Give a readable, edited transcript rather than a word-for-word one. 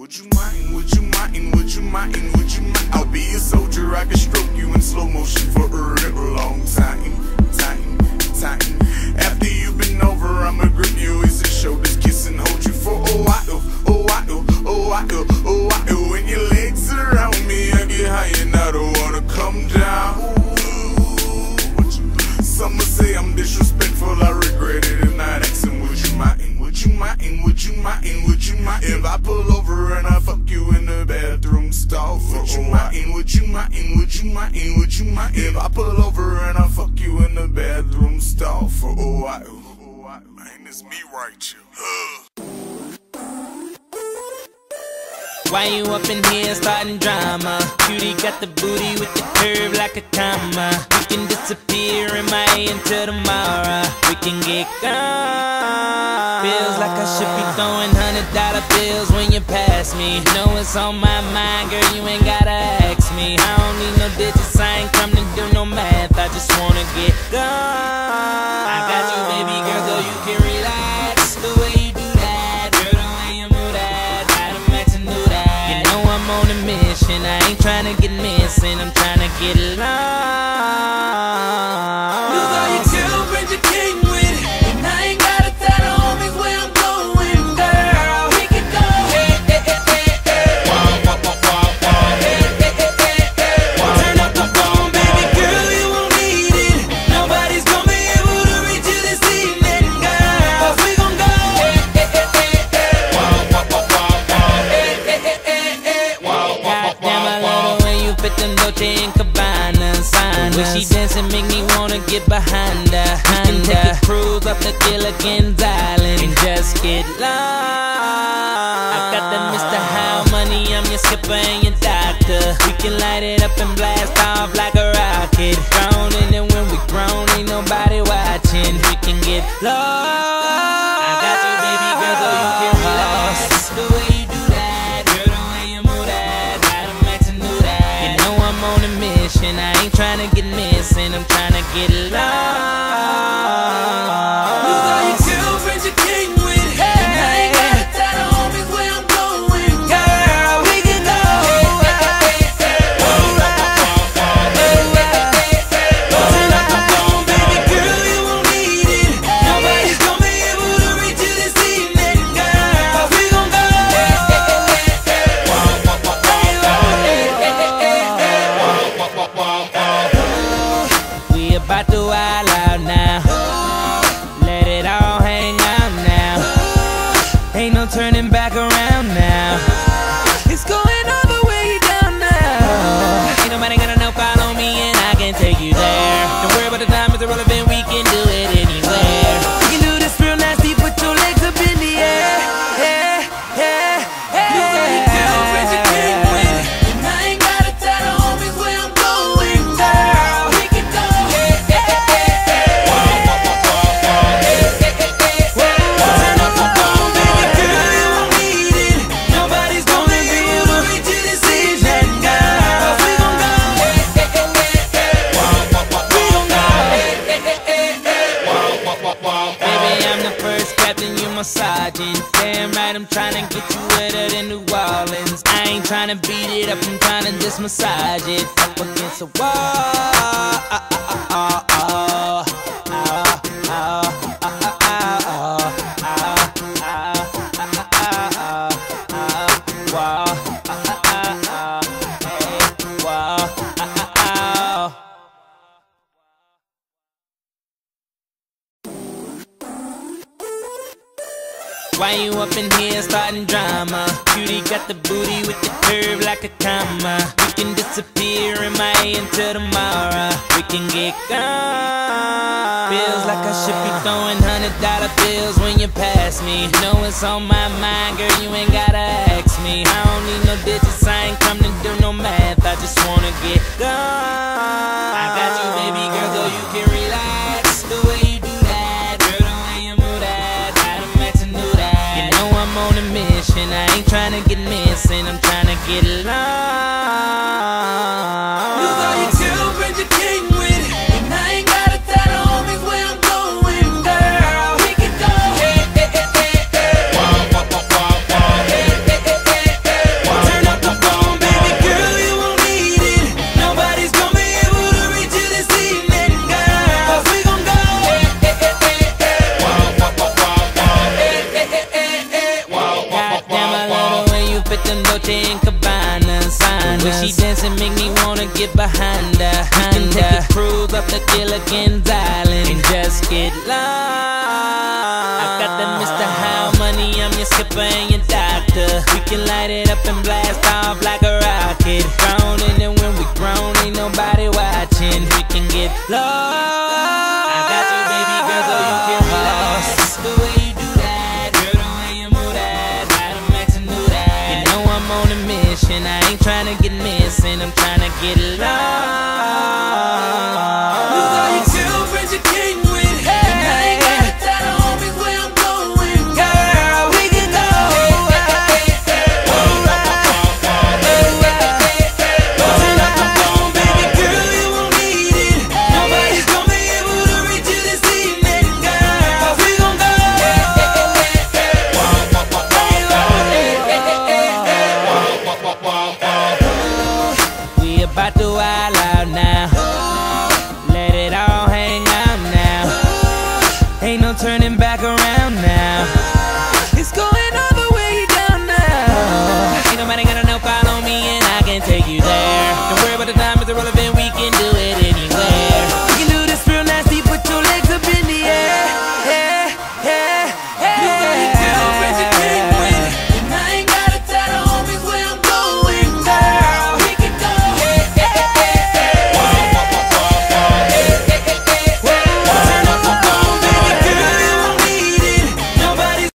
Would you mind, would you mind, would you mind, would you mind? I'll be a soldier, I can stroke you in slow motion for a real long time. After you've been over, I'ma grip you as a shoulders, kiss and hold you for a while, a while, a while, a while. When your legs around me, I get high and I don't wanna come down. Some say I'm disrespectful, I regret it and not asking. Would you mind, would you mind, would you mind, would you mind if I pull over and I fuck you in the bathroom stall for a while? Would you mind, would you mind, would you mind if I pull over and I fuck you in the bathroom stall for a while? Man, it's me right here. Why you up in here starting drama? Cutie got the booty with the curve like a comma. We can disappear in my until tomorrow. We can get gone. Feels like I should be throwing $100 bills when you pass me. You know it's on my mind, girl, you ain't gotta ask me. I don't need no digits, I ain't come to do no math. I just wanna get gone. I got you, baby girl, so you can relax. The way you do that, girl, the way you move that, I'm on a mission, I ain't tryna get missing, I'm tryna get along. Look how your girlfriend you came with, and I ain't gotta tell the homies where I'm going, girl. We can go, hey, hey, hey, hey, hey. Turn up the phone, baby girl, you won't need it. Nobody's gonna be able to reach you this evening, girl. 'Cause we gon' go, hey, hey, hey, hey, hey. Dolce & Gabbana sign. When she dancing make me wanna get behind her. We can take a cruise up the Gilligan's Island and just get lost. I got the Mr. How Money, I'm your skipper and your doctor. We can light it up and blast off like a rocket. Grown and then when we grown, ain't nobody watching. We can get lost. I got you, baby girl, so you can relax. The way you do that, girl, the way you move that, I'm on a mission, I ain't tryna get missing, I'm tryna get along. Look how your girlfriend you came with, and I ain't gotta tell the homies where I'm going, girl. We can go, turn up the phone, baby girl, you won't need it. Nobody's gonna be able to reach you this evening, girl. 'Cause we gon' go, we about to wild out now. Let it all hang out now. Ain't no turning back around now. It's going all the way down now. Ain't nobody gonna know, follow me and I can take you there. Don't worry about the time, it's irrelevant, we can do it anywhere. We can do this real nasty, put your legs up in the air. Yeah, yeah, yeah. You got your girlfriend you came with, and I ain't gotta tell the homies where I'm going, girl. We can go, turn up the phone, baby girl, you won't need it. Nobody's gonna be able to reach you this evening, girl. 'Cause we gon' go, we gon' go, baby, I'm the first captain, you my sergeant. Damn right, I'm tryna get you wetter than New Orleans. I ain't tryna beat it up, I'm tryna just massage it up against the wall. Why you up in here starting drama? Cutie got the booty with the curve like a comma. We can disappear in my until tomorrow. We can get gone. Feels like I should be throwing $100 bills when you pass me. You know it's on my mind, girl, you ain't gotta ask me. I don't need no digits, I ain't come to do no math. I just wanna get gone. I got you, baby girl, so you can relax. The way you do that, girl, the way you move that, I'm on a mission, I ain't tryna get missing, I'm tryna get along. Look how your girlfriend you came with, and I ain't gotta tell the homies where I'm going, girl. We can go, hey, hey, hey, hey, hey. them Dolce and Cabana's. The way she dancing make me wanna get behind her. We can take a cruise up the Gilligan's Island and just get lost. I got the Mr. How Money, I'm your skipper and your doctor. We can light it up and blast off like a rocket. Grown, and then when we grown, ain't nobody watching. We can get lost. I got you, baby girl, so you can relax. The way you do that, girl, the way you move that, ride a max and do that. You know I'm on a mission, I ain't tryna get missing, I'm tryna get lost.